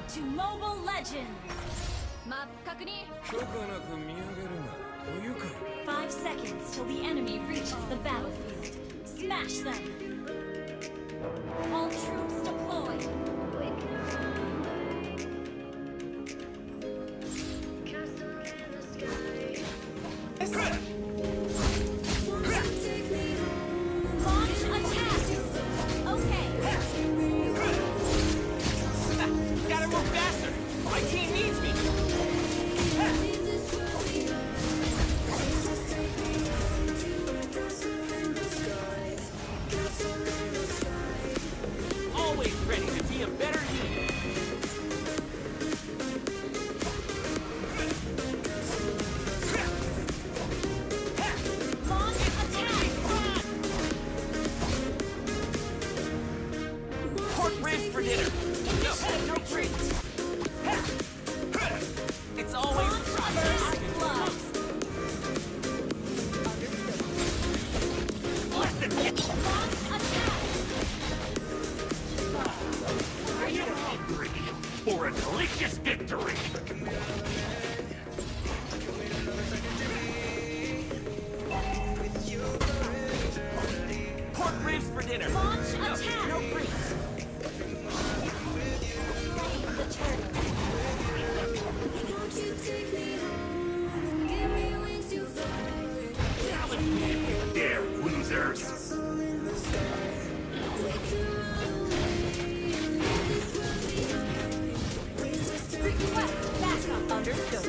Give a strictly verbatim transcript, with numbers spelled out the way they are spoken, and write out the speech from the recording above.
to Mobile Legends! Five seconds till the enemy reaches the battlefield. Smash them! All troops deployed! Launch attack! Okay! Gotta move faster! My team needs me! Always ready to be a better unit! Launch attack! Pork ribs for dinner! No, no treat! It's always Launch attack glove! Launch attack! Are you hungry for a delicious victory? pork ribs for dinner! Launch No, attack! no treat! The turtle. There, losers! Request backup. Understood.